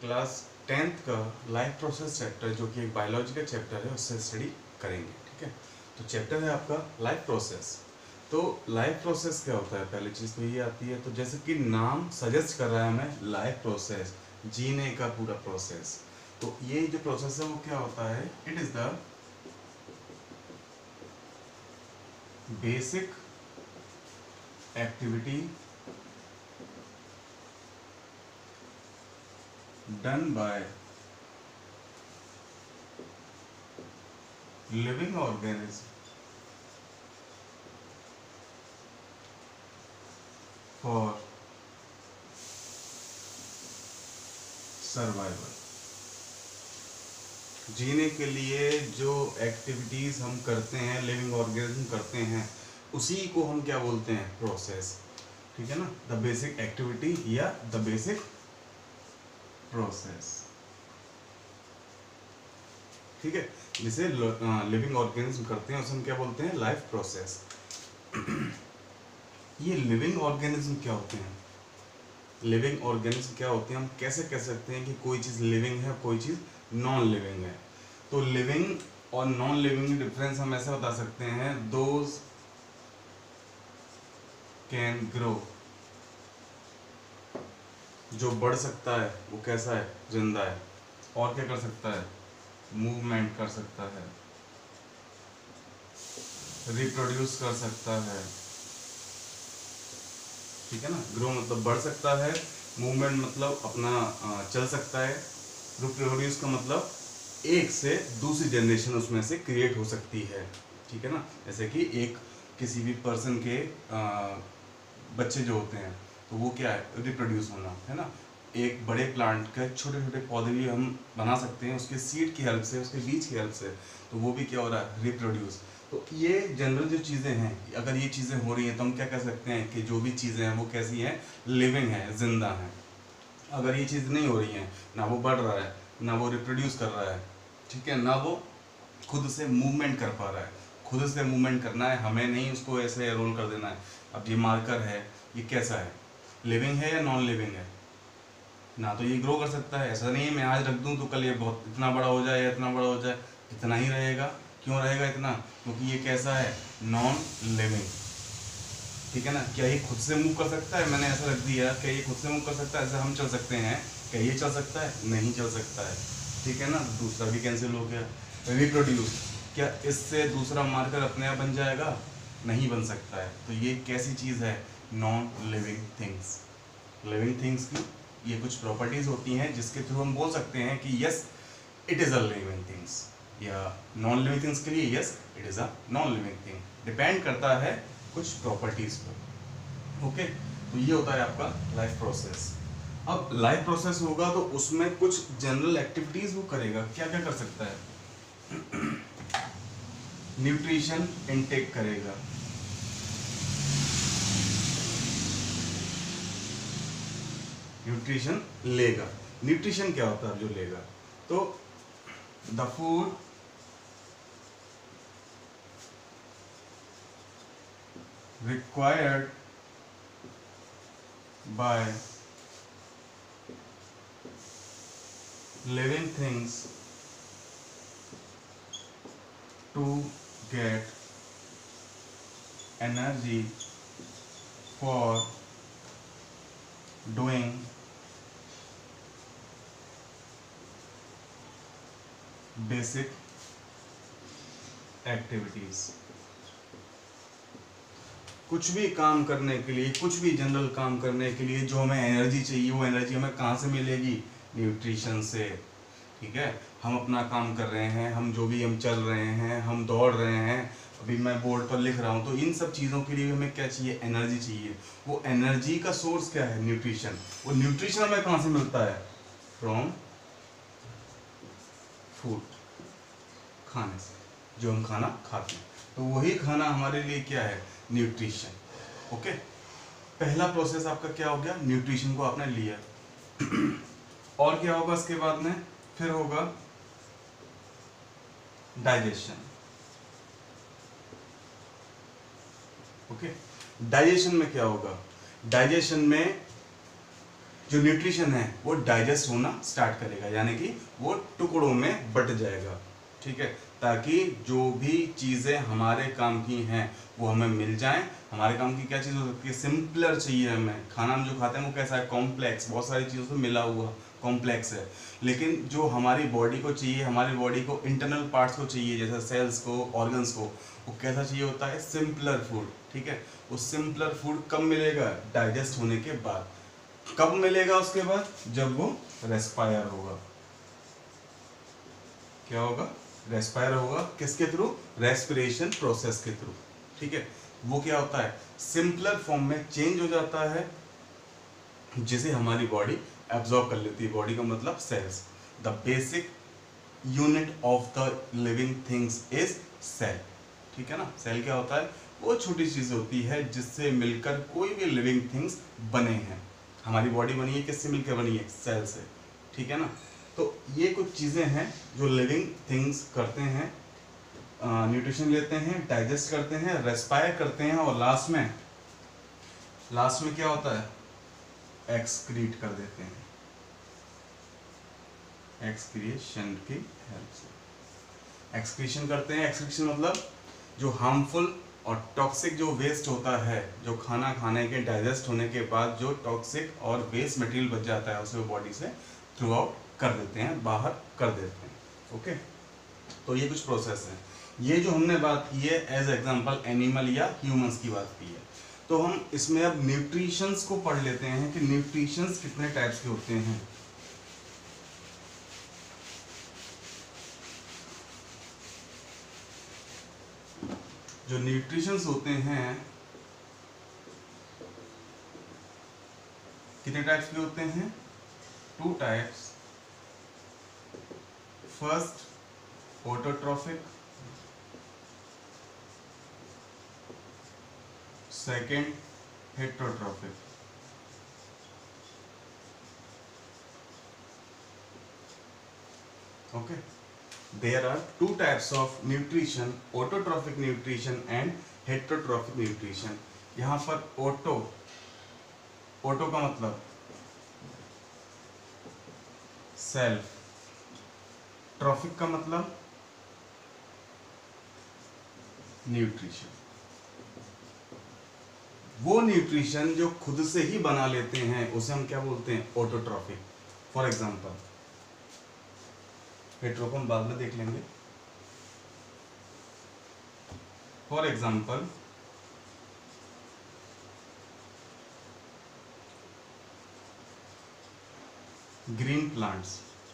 Class 10th का life process chapter जो कि एक बायोलॉजी का चैप्टर है उससे स्टडी करेंगे। ठीक है, तो चैप्टर है आपका लाइफ प्रोसेस। तो लाइफ प्रोसेस क्या होता है, पहली चीज़ तो ये आती है, तो जैसे कि नाम सजेस्ट कर रहा है हमें लाइफ प्रोसेस, जीने का पूरा प्रोसेस। तो ये जो प्रोसेस है वो क्या होता है, it is the basic activity done by living organism for survival। जीने के लिए जो एक्टिविटीज हम करते हैं, लिविंग ऑर्गेनिज्म करते हैं, उसी को हम क्या बोलते हैं, प्रोसेस। ठीक है ना, द बेसिक एक्टिविटी या द बेसिक प्रोसेस। ठीक है, जिसे लिविंग ऑर्गेनिज्म करते हैं उसे हम क्या बोलते हैं, लाइफ प्रोसेस। ये लिविंग ऑर्गेनिज्म क्या होते हैं, लिविंग ऑर्गेनिज्म क्या होते हैं, हम कैसे कह सकते हैं कि कोई चीज़ लिविंग है, कोई चीज़ नॉन लिविंग है। तो लिविंग और नॉन लिविंग डिफरेंस हम ऐसे बता सकते हैं, दोज कैन ग्रो, जो बढ़ सकता है वो कैसा है, जिंदा है, और क्या कर सकता है, मूवमेंट कर सकता है, रिप्रोड्यूस कर सकता है। ठीक है ना, ग्रो मतलब बढ़ सकता है, मूवमेंट मतलब अपना चल सकता है, रिप्रोड्यूस का मतलब एक से दूसरी जनरेशन उसमें से क्रिएट हो सकती है। ठीक है ना, जैसे कि एक किसी भी पर्सन के बच्चे जो होते हैं तो वो क्या है, रिप्रोड्यूस होना है ना। एक बड़े प्लांट के छोटे छोटे पौधे भी हम बना सकते हैं उसके सीड की हेल्प से, उसके बीज की हेल्प से, तो वो भी क्या हो रहा है, रिप्रोड्यूस। तो ये जनरल जो चीज़ें हैं, अगर ये चीज़ें हो रही हैं तो हम क्या कह सकते हैं कि जो भी चीज़ें हैं वो कैसी हैं, लिविंग है, जिंदा हैं। अगर ये चीज़ नहीं हो रही है, ना वो बढ़ रहा है, ना वो रिप्रोड्यूस कर रहा है, ठीक है, ना वो खुद से मूवमेंट कर पा रहा है। खुद से मूवमेंट करना है हमें, नहीं उसको ऐसे रोल कर देना है। अब ये मार्कर है, ये कैसा है, लिविंग है या नॉन लिविंग है, ना तो ये ग्रो कर सकता है, ऐसा नहीं है मैं आज रख दूं तो कल ये बहुत इतना बड़ा हो जाए या इतना बड़ा हो जाए, इतना ही रहेगा। क्यों रहेगा इतना, क्योंकि ये कैसा है, नॉन लिविंग। ठीक है ना, क्या ये खुद से मूव कर सकता है, मैंने ऐसा रख दिया, क्या ये खुद से मूव कर सकता है, ऐसे हम चल सकते हैं, क्या ये चल सकता है, नहीं चल सकता है। ठीक है ना, दूसरा भी कैंसिल हो गया। रिप्रोड्यूस, क्या इससे दूसरा मार्कर अपने आप बन जाएगा, नहीं बन सकता है। तो ये कैसी चीज़ है, non living things. Living things की ये कुछ प्रॉपर्टीज होती हैं जिसके थ्रू हम बोल सकते हैं कि yes it is a living things, या नॉन लिविंग थिंग्स के लिए yes it is a non living thing. Depend करता है कुछ प्रॉपर्टीज पर। ओके, तो ये होता है आपका लाइफ प्रोसेस। अब लाइफ प्रोसेस होगा तो उसमें कुछ जनरल एक्टिविटीज वो करेगा, क्या क्या कर सकता है, न्यूट्रिशन इनटेक करेगा, न्यूट्रिशन लेगा। न्यूट्रिशन क्या होता है जो लेगा, तो the food required by living things to get energy for doing basic activities। कुछ भी काम करने के लिए, कुछ भी जनरल काम करने के लिए जो हमें एनर्जी चाहिए, वो एनर्जी हमें कहाँ से मिलेगी, न्यूट्रिशन से। ठीक है, हम अपना काम कर रहे हैं, हम जो भी हम चल रहे हैं, हम दौड़ रहे हैं, अभी मैं बोर्ड पर लिख रहा हूँ, तो इन सब चीज़ों के लिए हमें क्या चाहिए, एनर्जी चाहिए। वो एनर्जी का सोर्स क्या है, न्यूट्रिशन। वो न्यूट्रिशन हमें कहाँ से मिलता है, फ्रॉम फूड, खाने से, जो हम खाना खाते हैं। तो वही खाना हमारे लिए क्या है, न्यूट्रिशन। ओके, पहला प्रोसेस आपका क्या हो गया, न्यूट्रिशन को आपने लिया। और क्या होगा इसके बाद में, फिर होगा डाइजेशन। ओके, डाइजेशन में क्या होगा, डाइजेशन में जो न्यूट्रिशन है वो डाइजेस्ट होना स्टार्ट करेगा, यानी कि वो टुकड़ों में बट जाएगा, ठीक है, ताकि जो भी चीज़ें हमारे काम की हैं वो हमें मिल जाएं। हमारे काम की क्या चीज़ हो सकती है, सिंपलर चाहिए हमें। खाना हम जो खाते हैं वो कैसा है, कॉम्प्लेक्स, बहुत सारी चीज़ों से मिला हुआ कॉम्प्लेक्स है। लेकिन जो हमारी बॉडी को चाहिए, हमारी बॉडी को इंटरनल पार्ट्स को चाहिए, जैसे सेल्स को, ऑर्गन्स को, वो कैसा चाहिए होता है, सिंपलर फूड, ठीक है। वो सिंपलर फूड कब मिलेगा, डाइजेस्ट होने के बाद। कब मिलेगा उसके बाद, जब वो रेस्पायर होगा। क्या होगा, रेस्पायर होगा, किसके थ्रू, रेस्पिरेशन प्रोसेस के थ्रू, ठीक है। वो क्या होता है, सिंपलर फॉर्म में चेंज हो जाता है, जिसे हमारी बॉडी एब्जॉर्ब कर लेती है। बॉडी का मतलब cells. The basic unit of the living things is cell, ठीक है ना। सेल क्या होता है, वो छोटी चीज होती है जिससे मिलकर कोई भी लिविंग थिंग्स बने हैं। हमारी बॉडी बनी है किससे मिलकर बनी है, सेल से, ठीक है ना। तो ये कुछ चीजें हैं जो लिविंग थिंग्स करते हैं, न्यूट्रिशन लेते हैं, डाइजेस्ट करते हैं, रेस्पायर करते हैं, और लास्ट में क्या होता है, एक्सक्रीट कर देते हैं, एक्सक्रिएशन की हेल्प से एक्सक्रीशन करते हैं। एक्सक्रीशन मतलब जो हार्मफुल और टॉक्सिक जो वेस्ट होता है, जो खाना खाने के डाइजेस्ट होने के बाद जो टॉक्सिक और वेस्ट मटेरियल बच जाता है, उसे बॉडी से थ्रू आउट कर देते हैं, बाहर कर देते हैं, ओके। तो ये कुछ प्रोसेस है। ये जो हमने बात की है एज एग्जांपल एनिमल या ह्यूमंस की बात की है। तो हम इसमें अब न्यूट्रिशंस को पढ़ लेते हैं कि न्यूट्रिशंस कितने टाइप्स के होते हैं। जो न्यूट्रिशंस होते हैं कितने टाइप्स के होते हैं, 2 types. First autotrophic, second heterotrophic. Okay, there are 2 types of nutrition, autotrophic nutrition and heterotrophic nutrition। यहाँ पर ऑटो का मतलब सेल्फ, ट्रॉफिक का मतलब न्यूट्रिशन। वो न्यूट्रिशन जो खुद से ही बना लेते हैं उसे हम क्या बोलते हैं, ऑटोट्रॉफिक। फॉर एग्जांपल, हेटेरो को हम बाद में देख लेंगे। For example, green plants.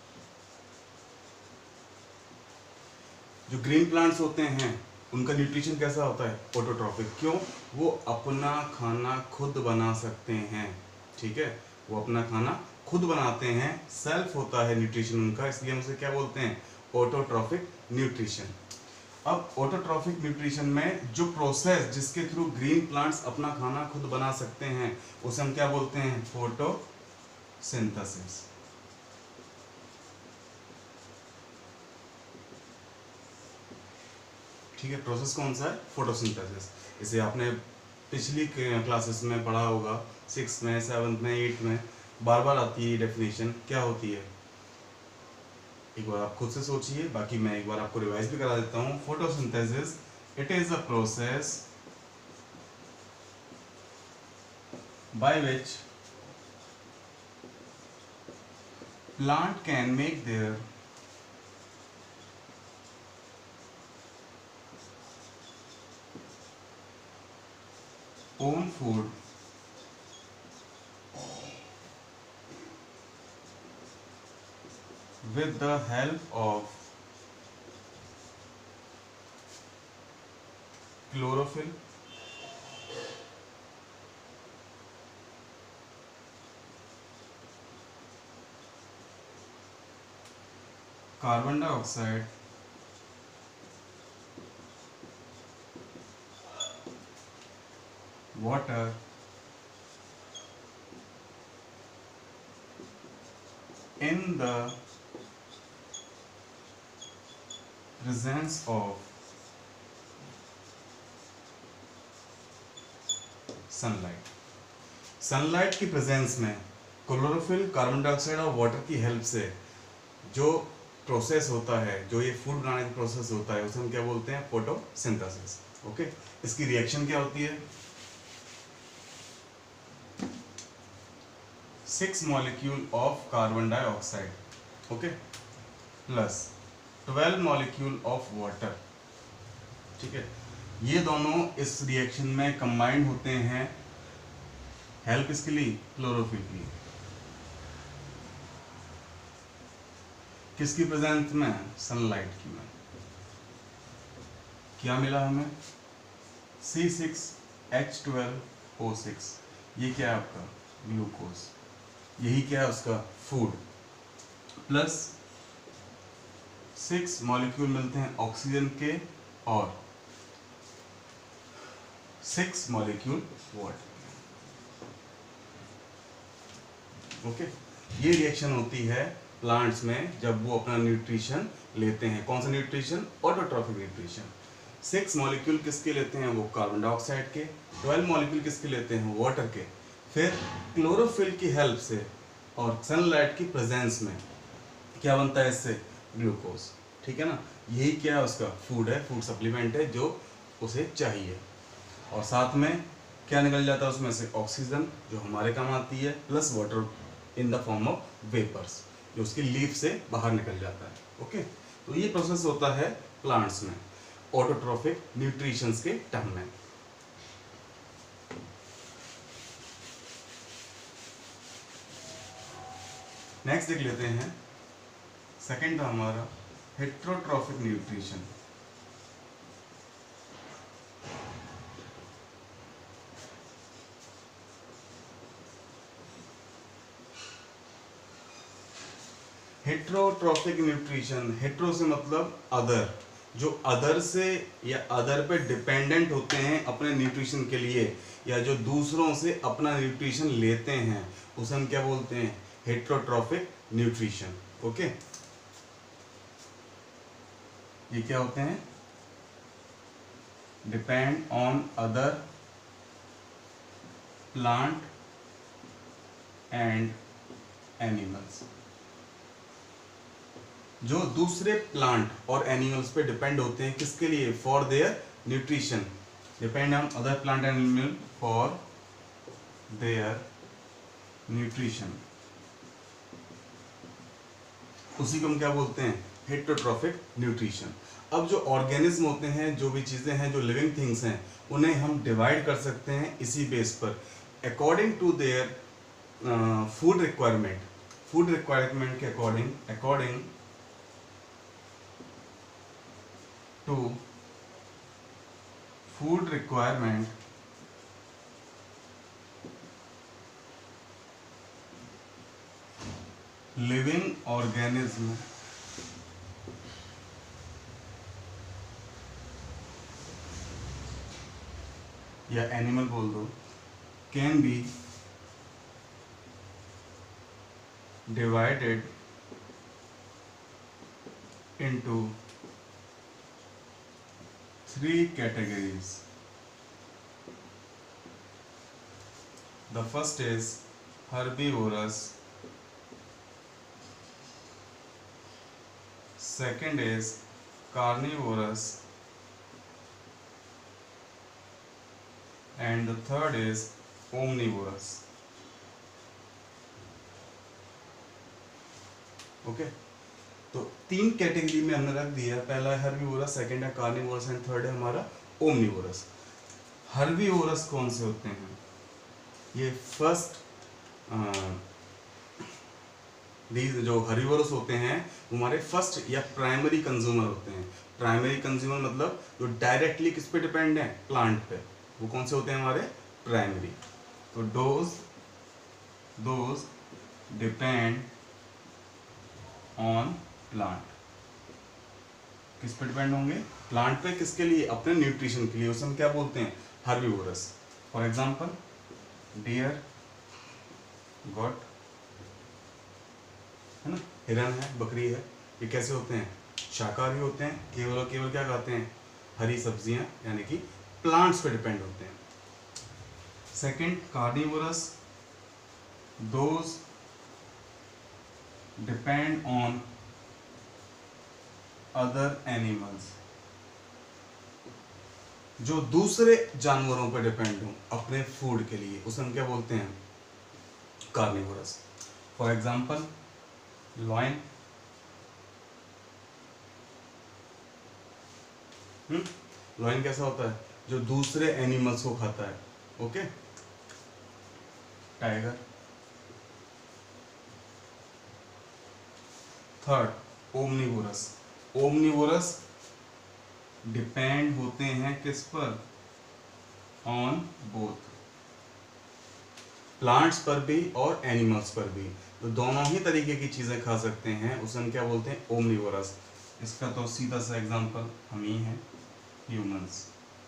जो ग्रीन प्लांट्स होते हैं उनका न्यूट्रिशन कैसा होता है, ऑटोट्रॉफिक। क्यों, वो अपना खाना खुद बना सकते हैं, ठीक है, वो अपना खाना खुद बनाते हैं, सेल्फ होता है न्यूट्रिशन उनका, इसलिए हम उसे क्या बोलते हैं, ऑटोट्रॉफिक न्यूट्रिशन। अब ऑटोट्रॉफिक न्यूट्रिशन में जो प्रोसेस जिसके थ्रू ग्रीन प्लांट्स अपना खाना खुद बना सकते हैं उसे हम क्या बोलते हैं, फोटोसिंथेसिस। ठीक है, प्रोसेस कौन सा है, फोटोसिंथेसिस। इसे आपने पिछली क्लासेस में पढ़ा होगा, 6 में, 7 में, 8 में, बार बार आती है डेफिनेशन। क्या होती है, एक बार आप खुद से सोचिए, बाकी मैं एक बार आपको रिवाइज भी करा देता हूँ। Photosynthesis, it is a process by which plant can make their own food with the help of chlorophyll, carbon dioxide, water, in the presence of sunlight. Sunlight की प्रेजेंस में क्लोरोफिल कार्बन डाइऑक्साइड और water की help से जो process होता है, जो ये फूड बनाने का प्रोसेस होता है, उसे हम क्या बोलते हैं? फोटोसिंथेसिस। ओके, इसकी रिएक्शन क्या होती है? 6 molecule of carbon dioxide, okay, plus 12 molecule of water, ठीक है, ये दोनों इस रिएक्शन में कंबाइंड होते हैं। हेल्प किसके लिए? क्लोरोफिल की। किसकी प्रेजेंस में? सनलाइट की में। क्या मिला हमें? C6H12O6। ये क्या है आपका? ग्लूकोज। यही क्या है उसका? फूड। प्लस 6 मॉलिक्यूल मिलते हैं ऑक्सीजन के और 6 मॉलिक्यूल वाटर। ओके, ये रिएक्शन होती है प्लांट्स में जब वो अपना न्यूट्रिशन लेते हैं। कौन सा न्यूट्रिशन? Autotrophic nutrition. 6 मॉलिक्यूल किसके लेते हैं? वो कार्बन डाइऑक्साइड के। 12 मॉलिक्यूल किसके लेते हैं? वाटर के। फिर क्लोरोफिल की हेल्प से और सनलाइट की प्रेजेंस में क्या बनता है इससे? ग्लूकोज। ठीक है ना, यही क्या है उसका? फूड है, फूड सप्लीमेंट है जो उसे चाहिए। और साथ में क्या निकल जाता है उसमें से? ऑक्सीजन, जो हमारे काम आती है, plus water in the form of vapours, जो उसकी लीफ से बाहर निकल जाता है। ओके, तो ये प्रोसेस होता है प्लांट्स में ऑटोट्रॉफिक न्यूट्रिशंस के टर्म में। नेक्स्ट देख लेते हैं, सेकंड था हमारा heterotrophic nutrition. Heterotrophic nutrition, hetero से मतलब अदर, जो अदर से या अदर पे डिपेंडेंट होते हैं अपने न्यूट्रिशन के लिए, या जो दूसरों से अपना न्यूट्रिशन लेते हैं, उसे हम क्या बोलते हैं? Heterotrophic nutrition. ओके, ये क्या होते हैं? Depend on other plant and animals, जो दूसरे प्लांट और एनिमल्स पे डिपेंड होते हैं। किसके लिए? For their nutrition. Depend on other plant and animal for their nutrition, उसी को हम क्या बोलते हैं? Heterotrophic nutrition. अब जो ऑर्गेनिज्म होते हैं, जो भी चीज़ें हैं, जो लिविंग थिंग्स हैं, उन्हें हम डिवाइड कर सकते हैं इसी बेस पर, according to their food requirement. Food requirement के according to food requirement living organism या एनिमल बोल दो, can be divided into 3 categories. The first is herbivorous, second is carnivorous, and the third is omnivorous. Okay, तो 3 category में हमने रख दिया है। पहला है हर्बीवोरस, सेकंड है कार्निवोरस एंड थर्ड है हमारा ओमनिवोरस। हर्बीवोरस कौन से होते हैं? ये फर्स्ट जो हर्बीवोरस होते हैं हमारे फर्स्ट या प्राइमरी कंज्यूमर होते हैं। प्राइमरी कंज्यूमर मतलब जो डायरेक्टली किस पे डिपेंड है? प्लांट पे। वो कौन से होते हैं हमारे? प्राइमरी। तो दोज डिपेंड ऑन प्लांट। किस पे डिपेंड होंगे? प्लांट पे। किसके लिए? अपने न्यूट्रिशन के लिए। उसे हम क्या बोलते हैं? Herbivorous. For example deer, goat, है ना, हिरन है, बकरी है, ये कैसे होते हैं? शाकाहारी होते हैं। केवल और केवल क्या खाते हैं? हरी सब्जियां, यानी कि प्लांट्स पे डिपेंड होते हैं। Second carnivorous, those depend on other animals, जो दूसरे जानवरों पर डिपेंड हो अपने फूड के लिए, उसे हम क्या बोलते हैं? Carnivorous. For example lion, lion कैसा होता है? जो दूसरे एनिमल्स को खाता है। Okay, tiger. Third omnivorous. Omnivorous depend होते हैं किस पर? ऑन बोथ, प्लांट्स पर भी और एनिमल्स पर भी, तो दोनों ही तरीके की चीजें खा सकते हैं, उसे हम क्या बोलते हैं? ओमनिवोरस। इसका तो सीधा सा एग्जांपल हम ही हैं, ह्यूमंस।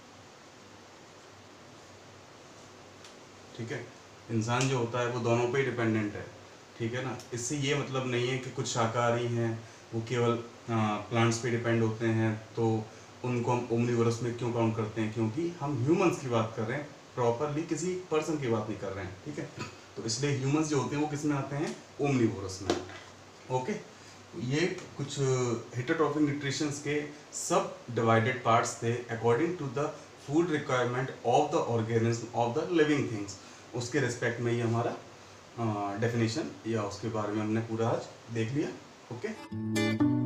ठीक है, इंसान जो होता है वो दोनों पे ही डिपेंडेंट है। ठीक है ना, इससे ये मतलब नहीं है कि कुछ शाकाहारी हैं वो केवल प्लांट्स पे डिपेंड होते हैं तो उनको हम ओमनिवोरस में क्यों काउंट करते हैं? क्योंकि हम ह्यूमंस की बात कर रहे हैं, प्रॉपरली किसी पर्सन की बात नहीं कर रहे हैं। ठीक है, तो इसलिए ह्यूमंस जो होते हैं वो किस में आते हैं? ओमनिवोरस में। ओके, ये कुछ हेटेरोट्रॉफिक न्यूट्रिशंस के सब डिवाइडेड पार्ट्स थे according to the food requirement of the organism of the living things. उसके रिस्पेक्ट में ये हमारा डेफिनेशन या उसके बारे में हमने पूरा आज देख लिया। ओके।